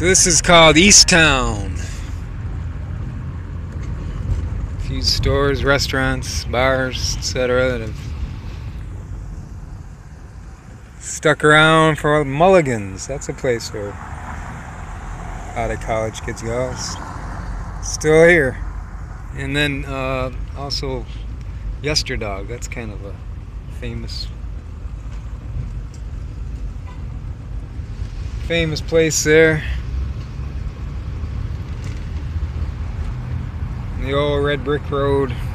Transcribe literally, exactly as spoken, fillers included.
So this is called East Town. A few stores, restaurants, bars, et cetera that have stuck around for mulligans. That's a place where a lot of college kids go. It's still here. And then uh, also Yesterdog. That's kind of a famous famous place there. The old red brick road.